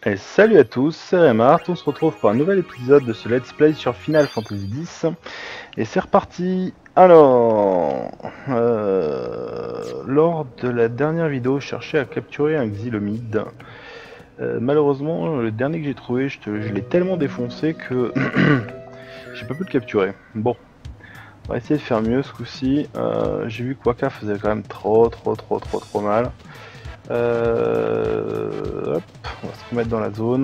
Et salut à tous, c'est Remart, on se retrouve pour un nouvel épisode de ce Let's Play sur Final Fantasy X. Et c'est reparti. Alors, lors de la dernière vidéo, je cherchais à capturer un Xylomide. Malheureusement, le dernier que j'ai trouvé, je l'ai tellement défoncé que j'ai pas pu le capturer. Bon, on va essayer de faire mieux ce coup-ci. J'ai vu que Waka faisait quand même trop mal. Hop, on va se remettre dans la zone.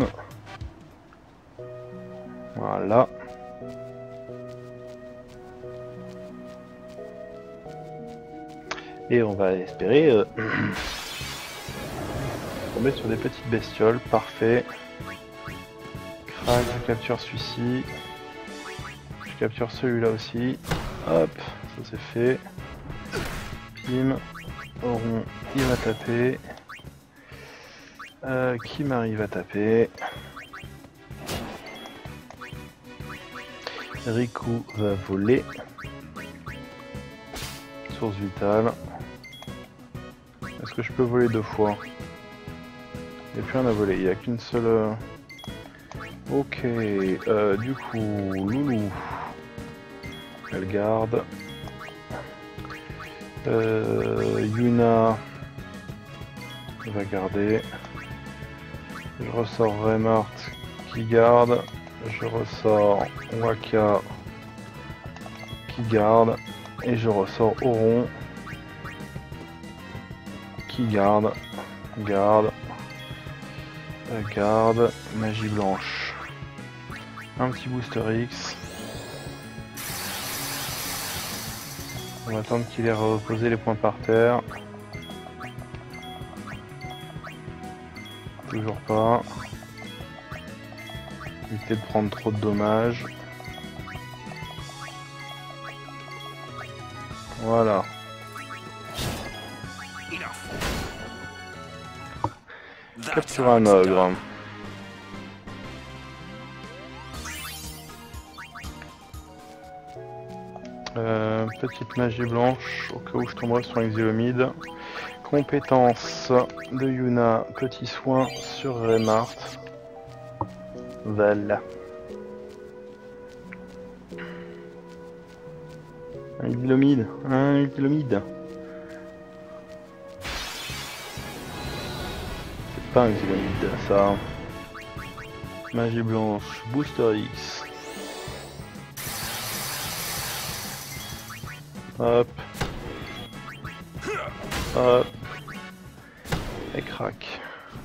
Voilà. Et on va espérer tomber sur des petites bestioles. Parfait. Crac, je capture celui-ci. Je capture celui-là aussi. Hop, ça c'est fait. Pim. Oron, il va taper. Kimari va taper. Riku va voler. Source vitale. Est-ce que je peux voler deux fois? Il n'y a plus rien à voler, il n'y a qu'une seule... Ok, du coup, Loulou, elle garde. Yuna va garder. Je ressors Remart qui garde. Je ressors Waka qui garde. Et je ressors Oron qui garde. Garde. Garde. Magie blanche. Un petit booster X. On va attendre qu'il ait reposé les points par terre. Toujours pas. Éviter de prendre trop de dommages. Voilà. Capture un ogre. Petite magie blanche au cas où je tomberai sur un Xylomide. Compétence de Yuna, petit soin sur Remart. Voilà. Un Xylomide, un Xylomide. C'est pas un Xylomide ça. Magie blanche, booster X. Hop. Hop. Et crac.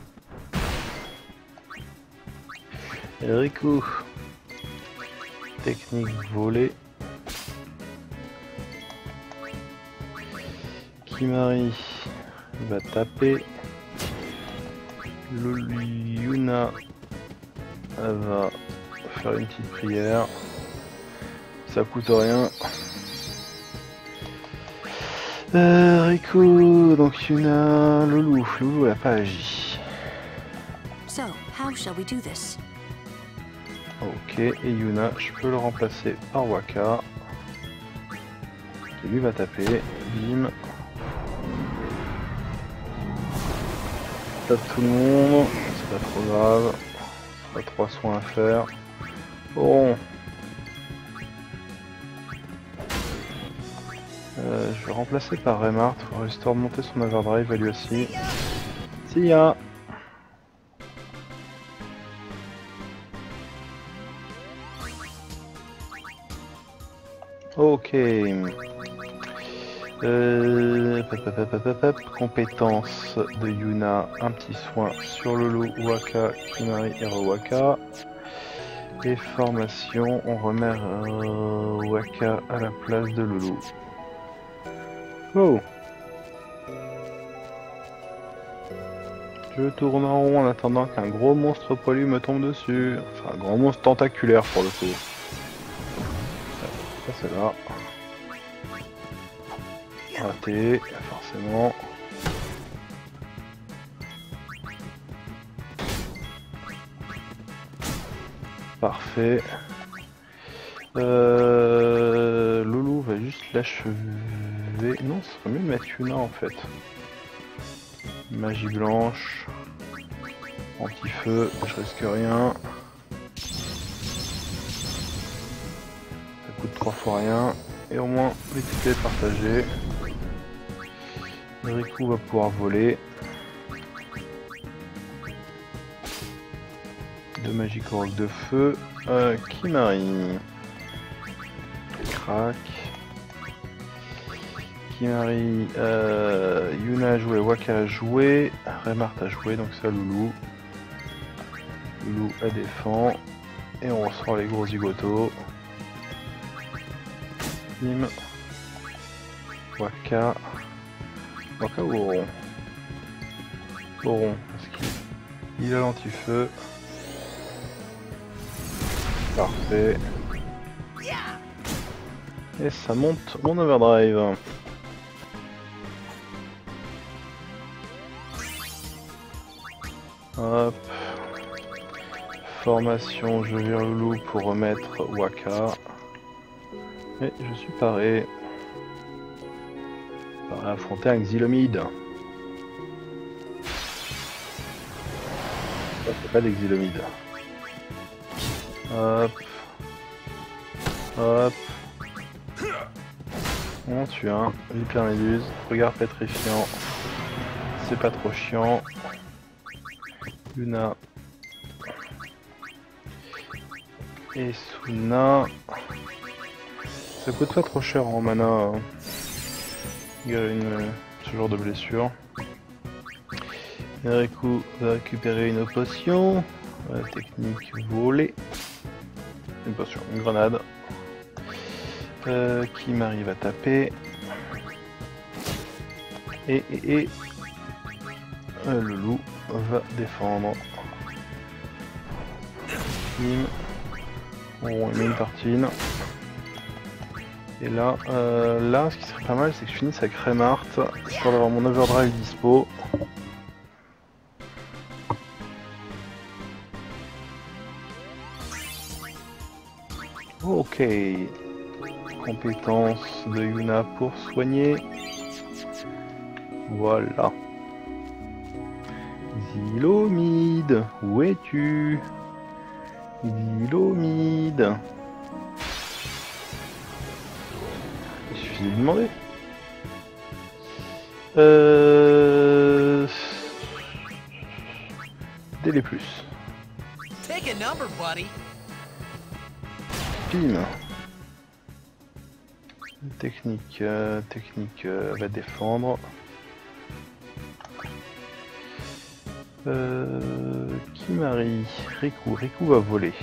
Et Riku. Technique volée. Kimari va taper. Yuna va faire une petite prière. Ça coûte rien. Riku, donc Yuna, Loulou elle a pas agi. So, how shall we do this? Ok, et Yuna, je peux le remplacer par Waka. Qui lui va taper. Bim. Tape tout le monde, c'est pas trop grave. Pas 3 soins à faire. Bon. Je vais remplacer par Remart pour histoire de monter son overdrive à lui aussi. See ya. Ok. Compétence de Yuna, un petit soin sur Lolo, Waka, Kimari et Rewaka. Et formation, on remet Waka à la place de Lolo. Oh. Je tourne en rond en attendant qu'un gros monstre poilu me tombe dessus. Enfin, un grand monstre tentaculaire pour le coup. Ça c'est là. Raté, forcément. Parfait. Loulou va juste l'achever. Non, ce serait mieux de mettre Yuna en fait. Magie blanche. Anti-feu, je risque rien. Ça coûte 3 fois rien. Et au moins l'équité est partagée. Riku va pouvoir voler. 2 Magikarp de feu. Kimari. Crac. Kimari. Yuna a joué, Waka a joué. Remart a joué, donc ça Loulou. Loulou a défend. Et on ressort les gros zigotos. Kim. Waka. Waka ou Oron? Oron, parce qu'il a l'anti-feu. Parfait. Et ça monte mon overdrive. Hop. Formation, je vire Loulou pour remettre Waka. Et je suis paré. Paré à affronter un Xylomide. Ça c'est pas d'Exylomide. Hop. Hop. On tue un. L'hyperméduse. Regard pétrifiant. C'est pas trop chiant. Luna. Et Suna. Ça coûte pas trop cher en mana. Il y a ce genre de blessure. Riku va récupérer une potion. Technique volée. Une potion, une grenade. Qui m'arrive à taper. Et le loup va défendre. Bim. On met une tartine. Et là, ce qui serait pas mal, c'est que je finisse avec Remart, histoire d'avoir mon overdrive dispo. Ok. Compétence de Yuna pour soigner. Voilà. Xylomide, où es-tu? Xylomide. Il suffit de lui demander. Délai plus. Take a number, buddy. Pim. Technique va défendre. Kimari. Riku va voler.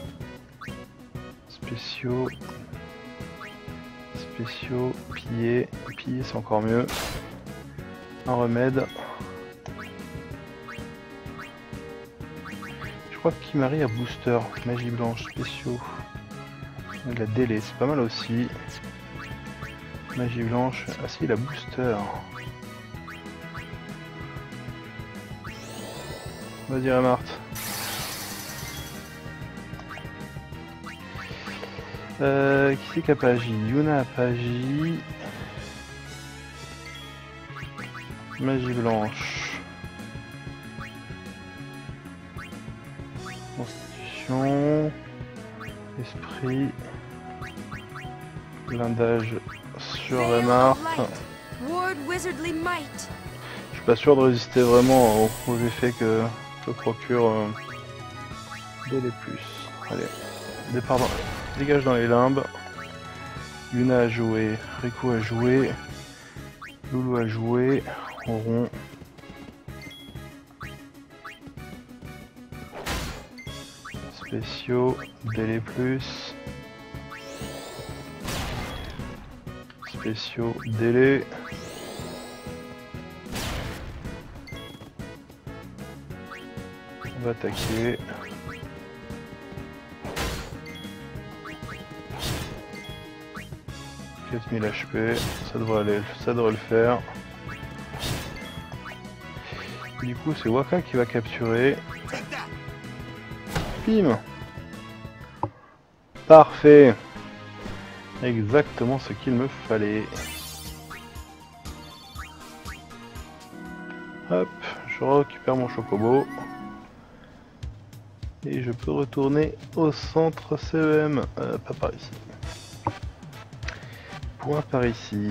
Spéciaux, piller c'est encore mieux. Un remède. Je crois que Kimari a booster, magie blanche, spéciaux. Il a délai, c'est pas mal aussi. Magie blanche, ah si il a booster. Vas-y Remart. Qui c'est qui a pas agi? Yuna a pas agi. Magie blanche. Constitution. Esprit. Blindage sur Remart. Je suis pas sûr de résister vraiment aux effets que procure Délai plus. Allez, départ dégage dans les limbes. Yuna a joué, Riku a joué, Loulou a joué, Oron. Spéciaux, délai plus. Spéciaux, délai. On va attaquer. « 4000 HP, ça devrait le faire. Du coup, c'est Waka qui va capturer. Bim. Parfait. Exactement ce qu'il me fallait. Hop, je récupère mon chocobo. Et je peux retourner au centre CEM, pas par ici. Point par ici.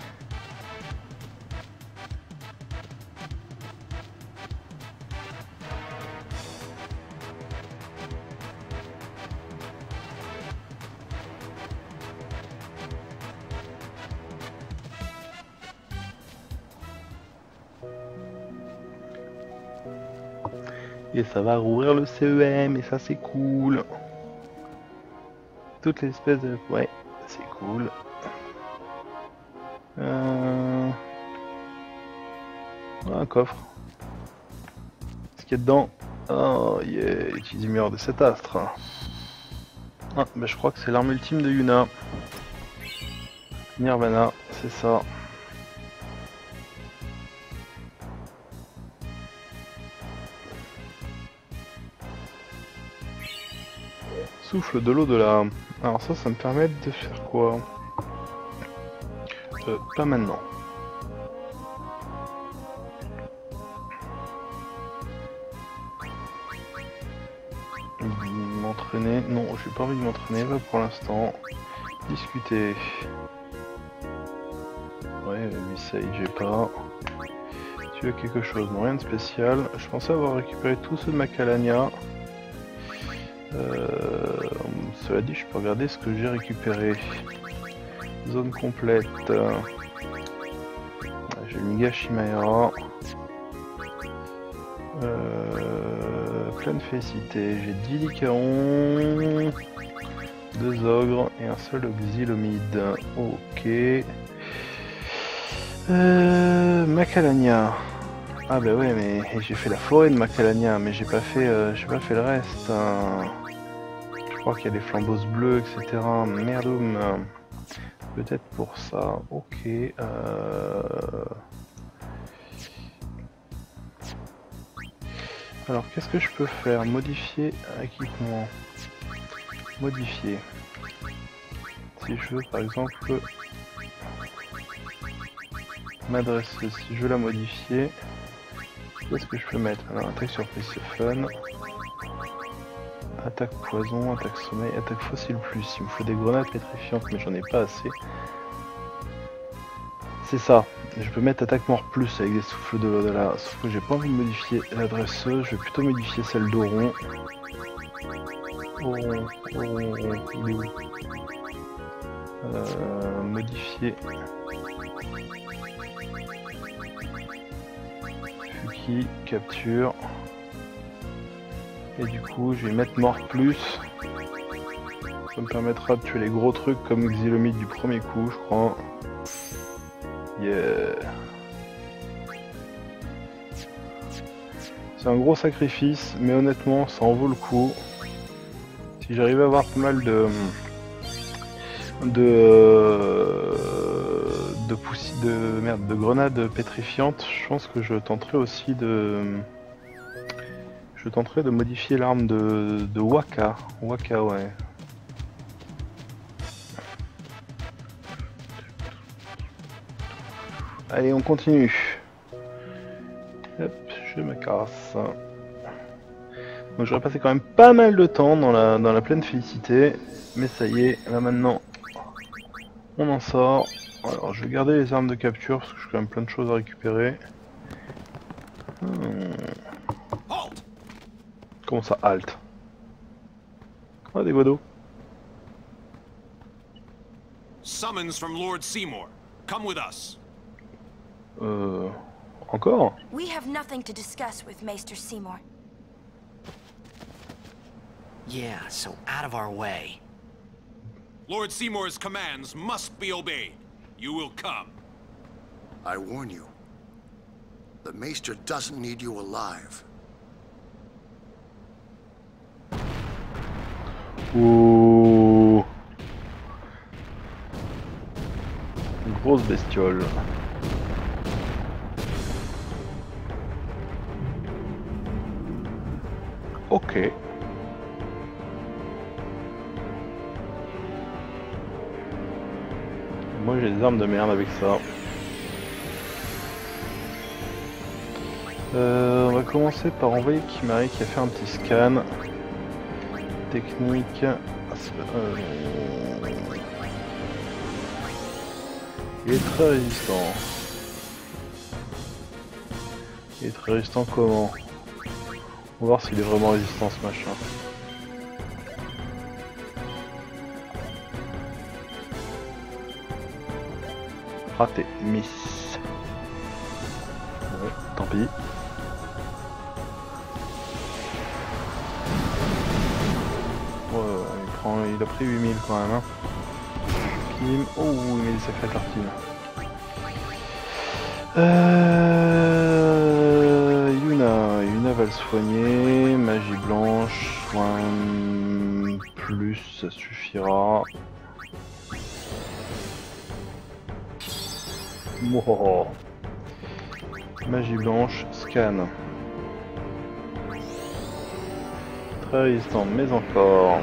Et ça va rouvrir le CEM et ça c'est cool. Toutes les espèces de... Ouais, c'est cool. Un coffre. Qu'est-ce qu'il y a dedans? Oh yeah, utilise mur de cet astre. Ah, bah je crois que c'est l'arme ultime de Yuna. Nirvana, c'est ça. Souffle de l'au-delà. Alors ça me permet de faire quoi? Pas maintenant. M'entraîner? Non, j'ai pas envie de m'entraîner, pas pour l'instant. Discuter. Ouais, Visage, j'ai pas. Tu as quelque chose? Non, rien de spécial. Je pensais avoir récupéré tous ceux de Macalania. Cela dit, je peux regarder ce que j'ai récupéré. Zone complète. J'ai Miga Shimaera. Pleine félicité. J'ai 10 Lycaons, 2 ogres et un seul Xylomide. Ok. Macalania. Ah bah ouais, mais j'ai fait la forêt de Macalania, mais j'ai pas fait le reste. Je crois qu'il y a des flambeaux bleus, etc. Merdoum. Peut-être pour ça. Ok. Alors qu'est-ce que je peux faire? Modifier équipement. Modifier. Si je veux par exemple m'adresser, si je veux la modifier, qu'est-ce que je peux mettre? Alors attaque surprise c'est fun. Attaque poison, attaque sommeil, attaque fossile plus. Il me faut des grenades pétrifiantes mais j'en ai pas assez. C'est ça, je peux mettre attaque mort plus avec des souffles de l'au-delà, sauf que j'ai pas envie de modifier l'adresseuse, je vais plutôt modifier celle d'Oron. Modifier. Fuki, capture. Et du coup, je vais mettre mort plus. Ça me permettra de tuer les gros trucs comme Xylomide du premier coup, je crois. Yeah. C'est un gros sacrifice, mais honnêtement, ça en vaut le coup. Si j'arrive à avoir pas mal de grenades pétrifiantes, je pense que je tenterai aussi de modifier l'arme de Waka. Waka, ouais. Allez, on continue. Hop, je me casse. Donc j'aurais passé quand même pas mal de temps dans la pleine félicité. Mais ça y est, là maintenant, on en sort. Alors je vais garder les armes de capture parce que j'ai quand même plein de choses à récupérer. Comment ça, halt? Ah, des d'eau. Summons from Lord Seymour. Come with us. Encore? We have nothing to discuss with Maester Seymour. Yeah, so out of our way. Lord Seymour's commands must be obeyed. You will come. I warn you. The Maester doesn't need you alive. Ouh. Une grosse bestiole. Ok. Moi j'ai des armes de merde avec ça. On va commencer par envoyer Kimari qui a fait un petit scan. technique. Il est très résistant. Il est très résistant comment? On va voir s'il est vraiment résistant ce machin. Raté, miss. Ouais, tant pis. Il a pris 8000 quand même. Hein. Kim. Oh, il met des sacrées tartines. Yuna va le soigner. Magie blanche. Soin plus, ça suffira. Oh. Magie blanche, scan. Très résistant, mais encore.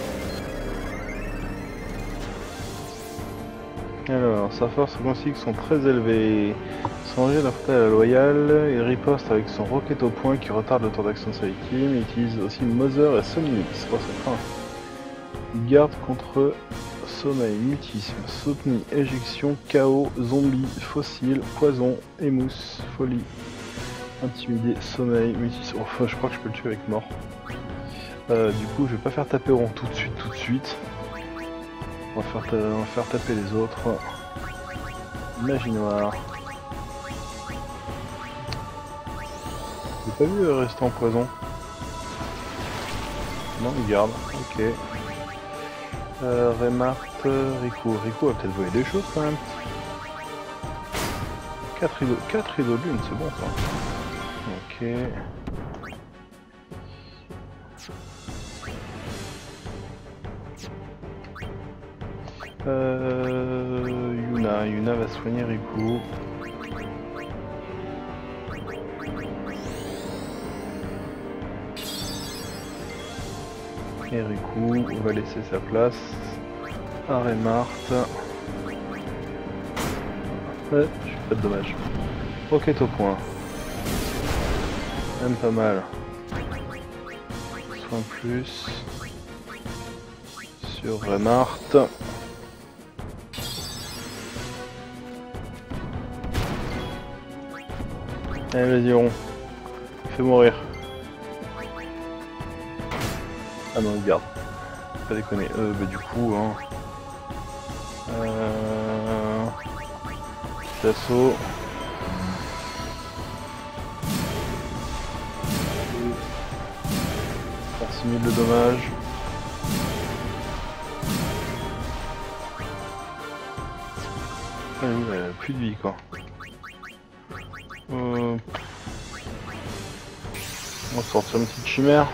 Alors, sa force logistique sont très élevées. Son jet d'affronter à la loyale, il riposte avec son roquette au point qui retarde le tour d'action de sa victime. Il utilise aussi Mother et Somnix. Oh, c'est fin. Il garde contre sommeil, mutisme, soutenu, éjection, chaos, zombie, fossile, poison, émousse, folie, intimidé, sommeil, mutisme. Oh, je crois que je peux le tuer avec mort. Du coup, je vais pas faire taper rond tout de suite. On va faire taper les autres. Magie noire. J'ai pas vu rester en poison. Non, il garde. Ok. Remart, Rico. Rico va peut-être voler des choses quand même. 4 rideaux de lune, c'est bon ça. Ok. Yuna va soigner Riku. Et Riku va laisser sa place à Remart. Ouais, je fais pas de dommages. Roquette au point. Même pas mal. Soin plus. Sur Remart. Allez, vas-y, Ron. Fais mourir. Ah non, il garde. Pas déconner. Bah du coup, hein. D'assaut. Faire 6000 de dommages. Ah oui, elle a plus de vie quoi. On va sortir une petite chimère.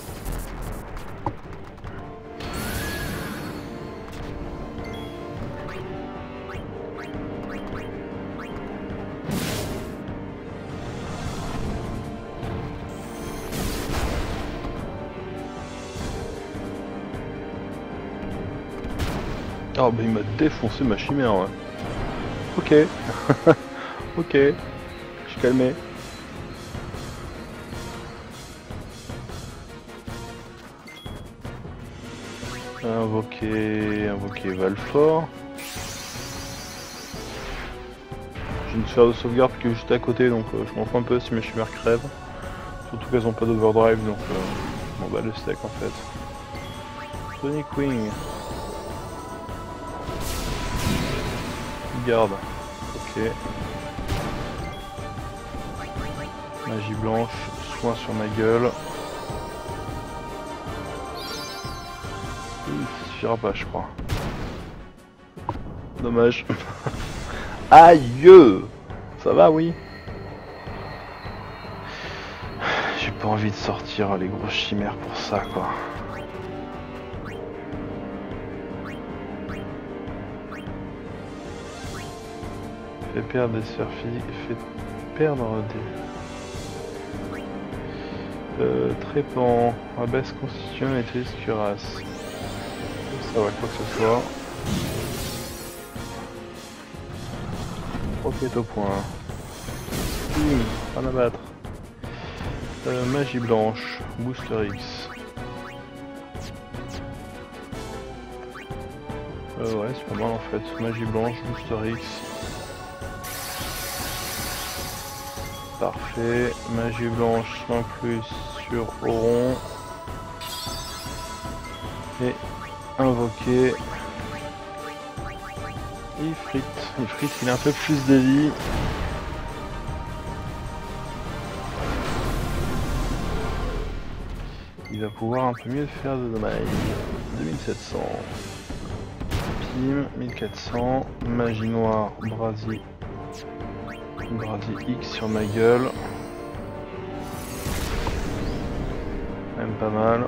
Oh bah il m'a défoncé ma chimère ouais. Ok. Ok. Je suis calmé. Invoquer Valfort. J'ai une sphère de sauvegarde qui est juste à côté donc je m'en fous un peu si mes chimères crèvent. Surtout qu'elles ont pas d'overdrive donc bon bah le steak en fait. Sonic Wing. Garde. Ok. Magie blanche, soin sur ma gueule. Il suffira pas je crois. Dommage. Aïe! Ça va oui? J'ai pas envie de sortir les grosses chimères pour ça quoi. Fait perdre des sphères physiques, fait perdre des... Trépant, abaisse constitution et triste cuirasse. Ça va quoi que ce soit. Roquette au point. Pas à battre. Magie blanche, Booster X. Ouais, c'est pas mal en fait. Magie blanche, Booster X. Parfait. Magie blanche, soin plus sur Auron. Et invoquer. Ifrit. Ifrit, il a un peu plus de vie. Il va pouvoir un peu mieux faire de dommages. 2700. Pim, 1400. Magie noire, brasier. Brasier X sur ma gueule. Même pas mal.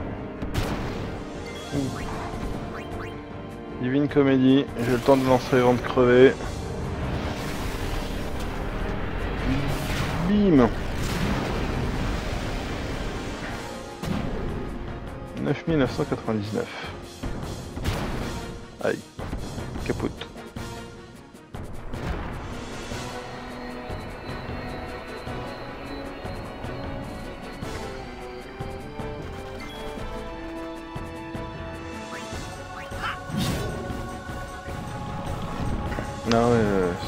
Ouh. Divine Comédie, j'ai le temps de lancer avant de crever. Bim. 9999. Aïe. Capote. Ah ouais,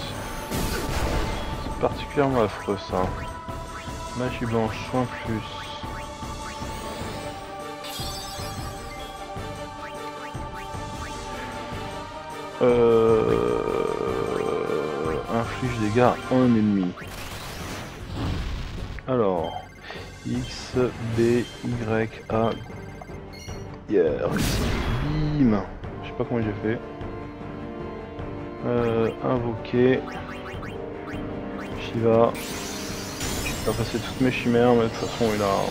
c'est particulièrement affreux ça. Magie blanche, soin plus. Inflige dégâts à un ennemi. Alors, X, B, Y, A. Yeah, bim. Je sais pas comment j'ai fait. Invoquer. Shiva. Il va passer toutes mes chimères, mais de toute façon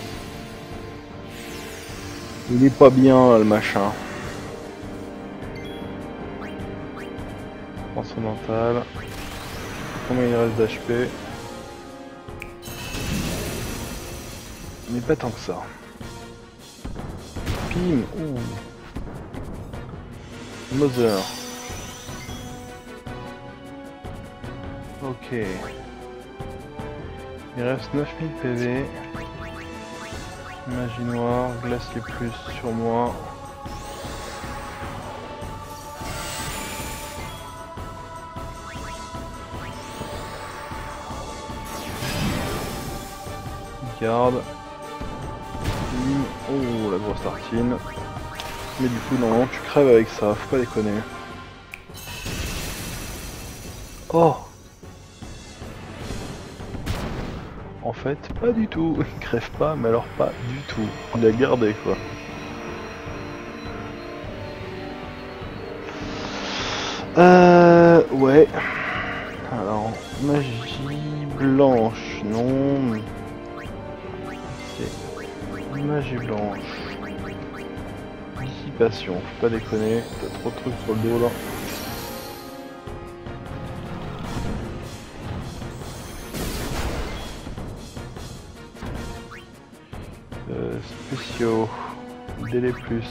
il est pas bien là, le machin. Transcendantal. Combien il reste d'HP? Mais pas tant que ça. Pim. Ouh. Mother. Ok. Il reste 9000 PV. Magie noire, glace les plus sur moi. Garde. Oh, la grosse tartine. Mais du coup, non, tu crèves avec ça, faut pas déconner. Oh! En fait, pas du tout. Il crève pas, mais alors pas du tout. Il a gardé quoi. Ouais. Alors, magie blanche, non. C'est magie blanche. Dissipation, faut pas déconner. T'as trop de trucs sur le dos là. Spéciaux, délai plus.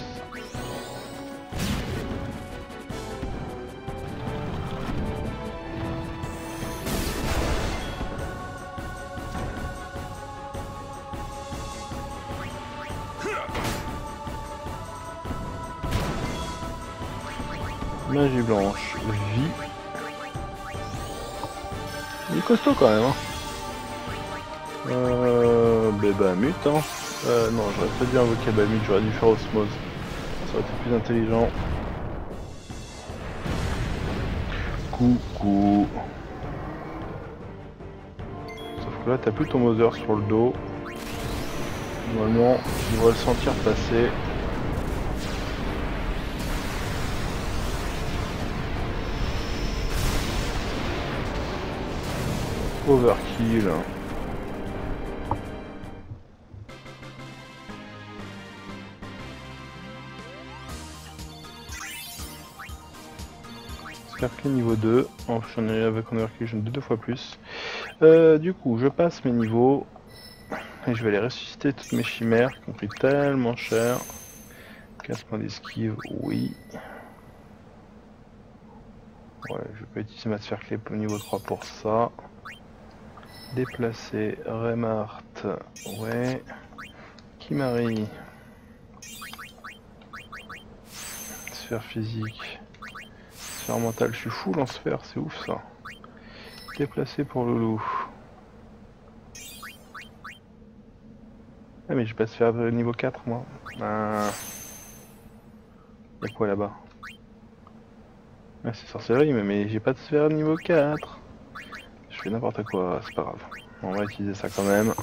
Magie blanche, vie. Il est costaud quand même. Hein. Bébamut, hein. Non, j'aurais pas dû invoquer Bamut, j'aurais dû faire Osmose. Ça aurait été plus intelligent. Coucou. Sauf que là, t'as plus ton Mother sur le dos. Normalement, tu devrais le sentir passer. Overkill. Scarclay niveau 2, j'en ai avec Overkill, j'en ai deux fois plus. Du coup, je passe mes niveaux et je vais aller ressusciter toutes mes chimères qui ont pris tellement cher. 15 points d'esquive, oui. Ouais, je vais pas utiliser ma Scarclay au niveau 3 pour ça. Déplacer, Remart, ouais. Kimari. Sphère physique. Sphère mentale, je suis full en sphère, c'est ouf ça. Déplacé pour Loulou. Ah mais j'ai pas de sphère de niveau 4 moi. Ah. Y'a quoi là-bas? Ah c'est sorcellerie mais j'ai pas de sphère de niveau 4. Je fais n'importe quoi, c'est pas grave. On va utiliser ça quand même.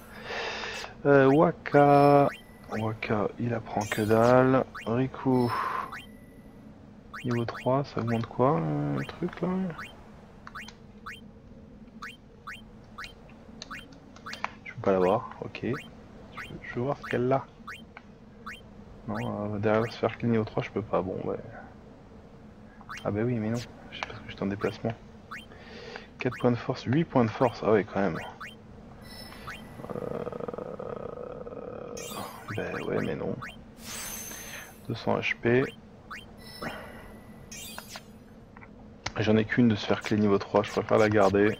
Waka, il apprend que dalle. Riku, niveau 3, ça augmente quoi le truc là? Je peux pas l'avoir, ok. Je veux voir ce qu'elle a. Non, derrière la sphère clé niveau 3, je peux pas, bon ouais. Ah bah oui, mais non, je sais pas parce que j'étais en déplacement. 4 points de force, 8 points de force, ah ouais quand même. Ben ouais mais non. 200 HP. J'en ai qu'une de sphère clé niveau 3, je préfère la garder.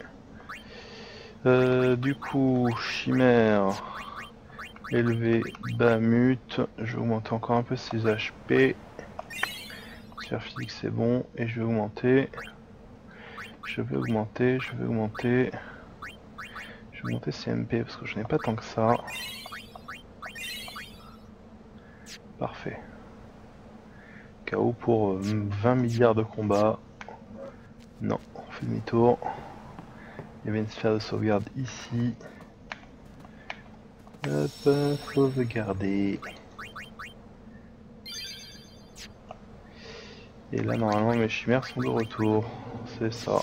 Du coup, chimère. Élevé, Bamut. Je vais augmenter encore un peu ses HP. Sphère physique c'est bon. Et je vais augmenter. Je vais augmenter CMP parce que je n'ai pas tant que ça. Parfait. KO pour 20 milliards de combats. Non, on fait demi-tour. Il y avait une sphère de sauvegarde ici. Hop, sauvegarder. Et là normalement mes chimères sont de retour. C'est ça.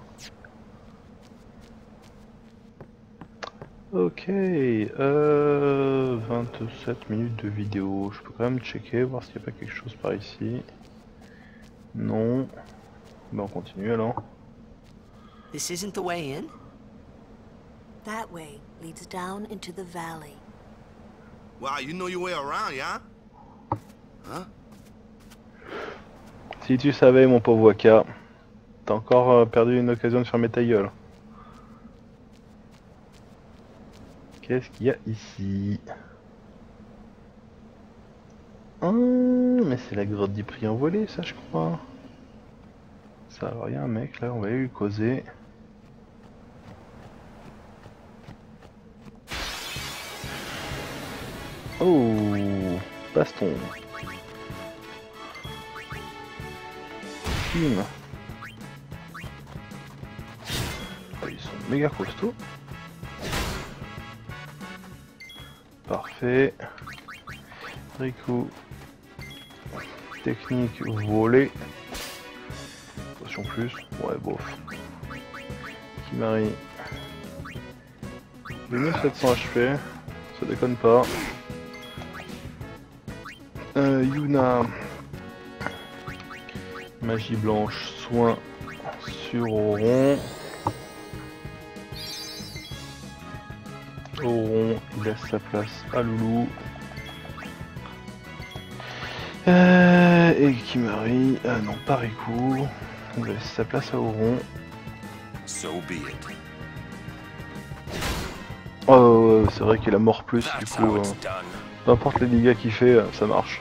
Ok, 27 minutes de vidéo. Je peux quand même checker, voir s'il n'y a pas quelque chose par ici. Non. Ben on continue alors. This isn't the way in? That way leads down into the valley. Wow, you know your way around, yeah? Huh? Si tu savais mon pauvre Waka, t'as encore perdu une occasion de fermer ta gueule. Qu'est-ce qu'il y a ici? Mais c'est la grotte du prix envolé, ça je crois. Ça, alors il y a un mec là, on va aller lui causer. Oh, baston. Bim. Oh, ils sont méga costauds. Parfait. Riku. Technique volée. Potion plus. Ouais, bof. Kimari. 2700 HP. Ça déconne pas. Yuna. Magie blanche. Soin sur Auron. Auron, il laisse sa place à Loulou. Et Kimari, non pas Riku, il laisse sa place à Auron. So be it. Oh, c'est vrai qu'il a mort plus du coup. Peu importe les dégâts qu'il fait, ça marche.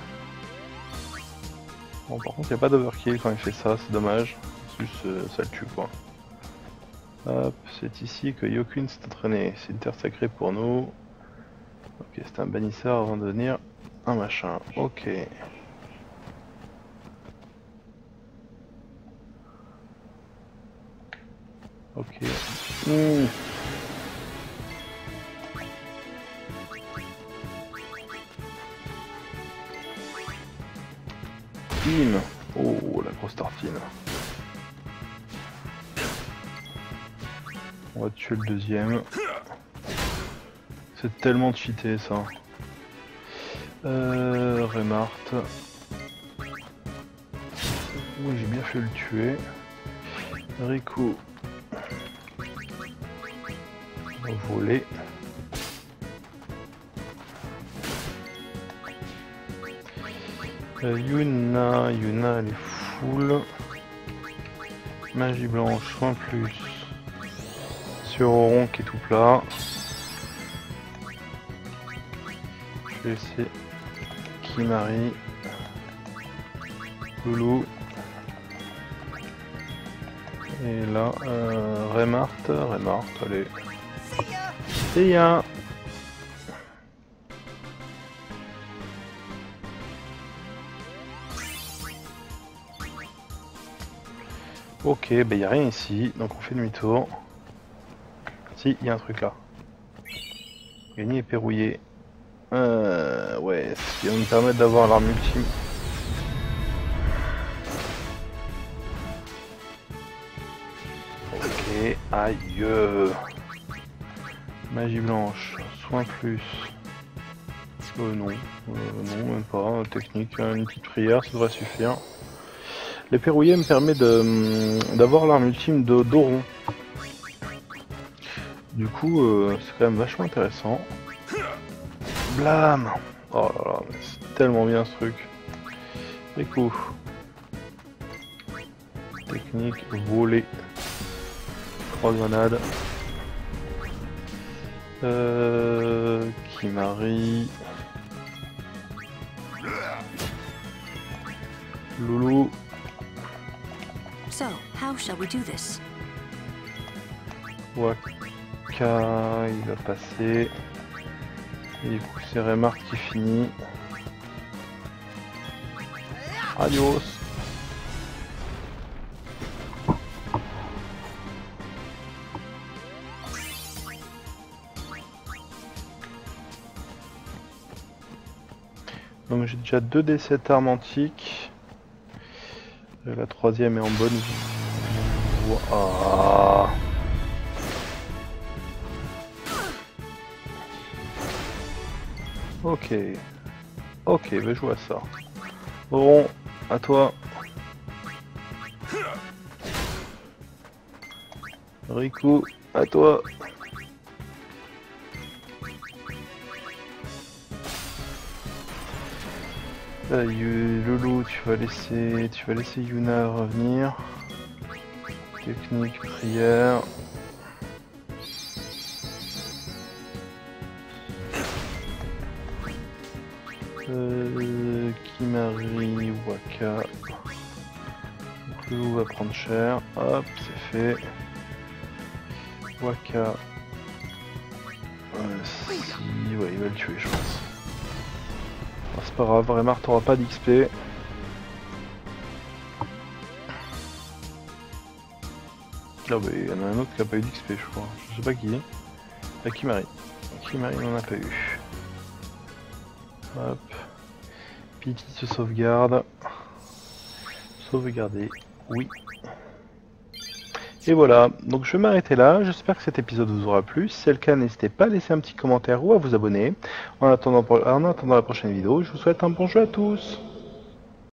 Bon, par contre, il n'y a pas d'overkill quand il fait ça, c'est dommage. Juste, ça le tue quoi. Hop, c'est ici que Yokun s'est entraîné. C'est une terre sacrée pour nous. Ok, c'est un bannisseur avant de devenir un machin. Ok. Ok. Bim. Oh, la grosse tartine. On va tuer le deuxième. C'est tellement cheaté ça. Remart. Oui, j'ai bien fait le tuer. Riku. On va voler. Yuna elle est full. Magie blanche, soin plus. Sur Auron qui est tout plat. Je vais laisser Kimari. Loulou. Et là, Remart, allez. See ya. Ok, bah y a rien ici, donc on fait demi-tour. Si, y a un truc là. Gagner et verrouiller. Ouais, ce qui va me permettre d'avoir l'arme ultime. Ok, aïe. Magie blanche, soin plus. Non, même pas. Technique, une petite prière, ça devrait suffire. Les verrouiller me permet d'avoir l'arme ultime de d'Oron. Du coup, c'est quand même vachement intéressant. Blam! Oh là là, c'est tellement bien ce truc. Écoute. Technique, voler. 3 grenades. Kimari. Loulou. So, how shall we do this? Waka, il va passer. Et du coup, c'est Remart qui finit. Adios. Donc j'ai déjà 2 des 7 armes antiques. La troisième est en bonne voie. Ah. Ok. Ok, bah je vois ça. Bon, à toi. Riku, à toi. Loulou, tu vas laisser Yuna revenir. Technique, prière. Kimari, Waka. Donc Loulou va prendre cher. Hop, c'est fait. Waka. Si, ouais, il va le tuer, je pense. C'est pas grave, Remart t'aura pas d'XP. Ah bah il y en a un autre qui a pas eu d'XP je crois. Je sais pas qui. Ah, Kimari. Kimari n'en a pas eu. Hop. Pity se sauvegarde. Sauvegarder. Oui. Et voilà, donc je vais m'arrêter là, j'espère que cet épisode vous aura plu, si c'est le cas n'hésitez pas à laisser un petit commentaire ou à vous abonner. En attendant la prochaine vidéo, je vous souhaite un bon jeu à tous.